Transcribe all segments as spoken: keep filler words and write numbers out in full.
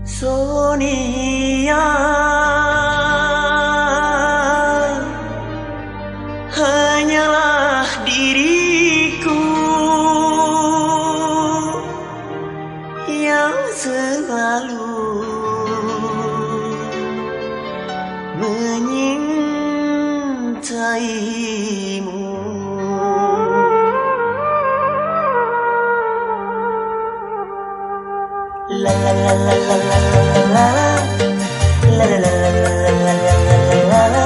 Sonia, hanyalah diriku yang selalu menyintaimu. La la la la la la la la la la la la la la.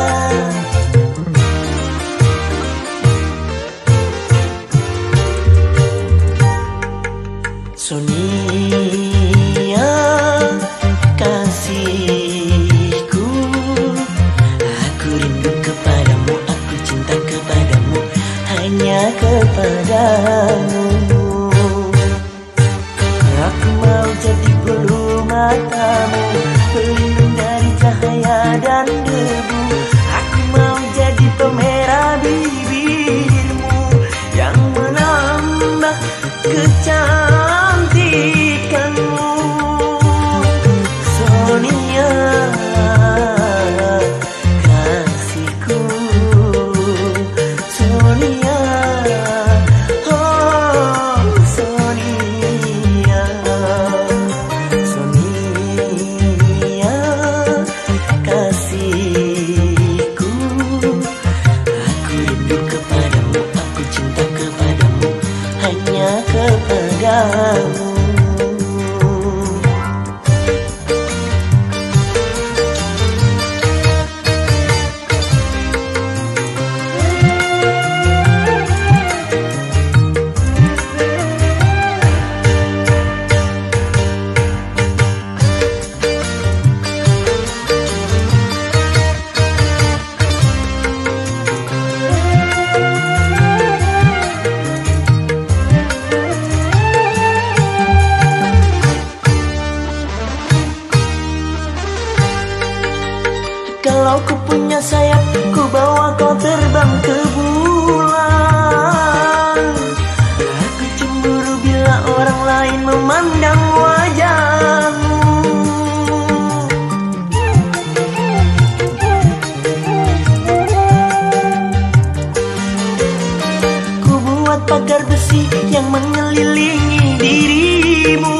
Sonia, kasihku, aku rindu kepadamu, aku cinta kepadamu, hanya kepadamu. Aku mau jadi bulu matamu, pelindung dari cahaya dan debu. Aku mau jadi pemerah bibirmu yang menambah kecantikanmu. Sonia, kasihku, Sonia, oh Sonia, Sonia, kasihku, aku rindu kepadamu, aku cinta kepadamu, hanya kepadamu. Kalau ku punya sayap, ku bawa kau terbang ke bulan. Aku cemburu bila orang lain memandang wajahmu. Ku buat pagar besi yang mengelilingi dirimu,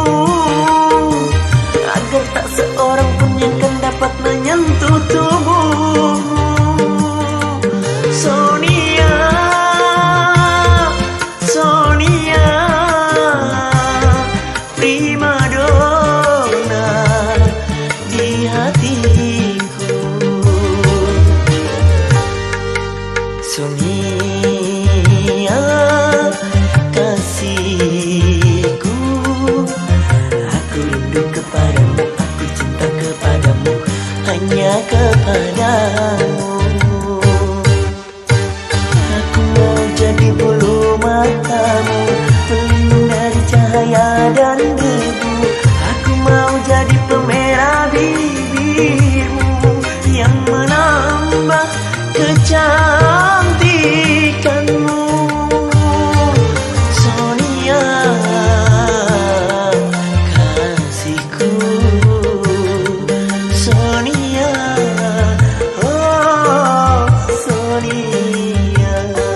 agar tak seorang pun yang kan dapat menyentuh tubuhmu. Sonia, Sonia, primadona di hatiku. Sonia, kasihku, aku rindu kepadamu, aku cinta kepadamu, hanya kepadamu. Aku mau jadi bulu matamu, pelindung dari cahaya dan debu. Aku mau jadi pemerah bibirmu yang menambah kecantikanmu. Sonia, kasihku, Sonia, oh Sonia,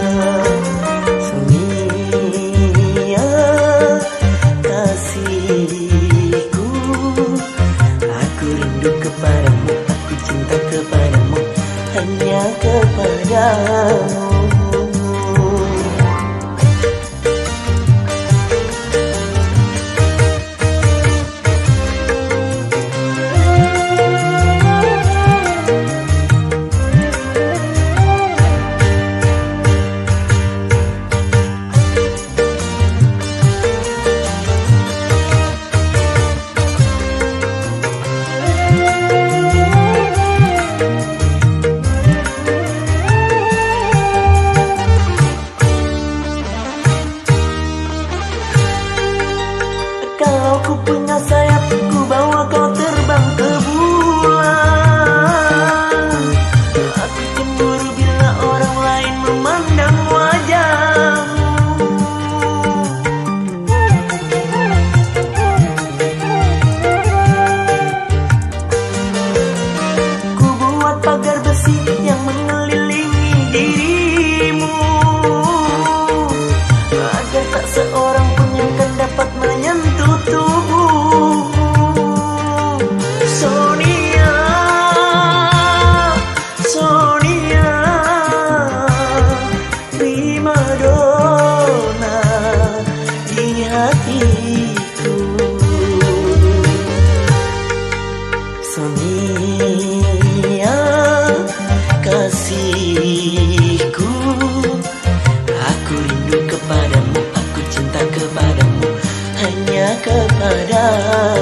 Sonia, kasihku, aku rindu kepadamu, aku cinta kepadamu, hanya kepadamu. Kalau ku punya sayap, ku bawa kau terbang ke bulan. Aku cemburu bila orang lain memandang wajahmu. la.